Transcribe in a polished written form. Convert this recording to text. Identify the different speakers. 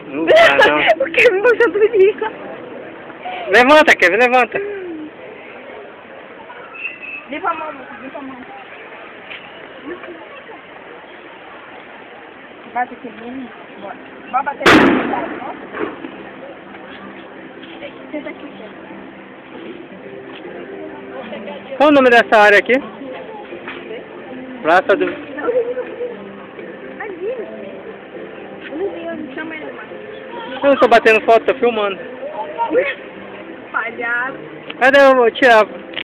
Speaker 1: Não dá, não.
Speaker 2: O Kevin mostrou tudinho.
Speaker 1: Levanta, Kevin, levanta.
Speaker 2: Limpa a mão, limpa a mão. Bate aqui, menino. Bora. Vai bater aqui, ó. Senta aqui,
Speaker 1: Qual o nome dessa área aqui? Praça do...
Speaker 2: Chama ele mais.
Speaker 1: Eu não tô batendo foto, tô filmando.
Speaker 2: Palhaço.
Speaker 1: Cadê o Thiago?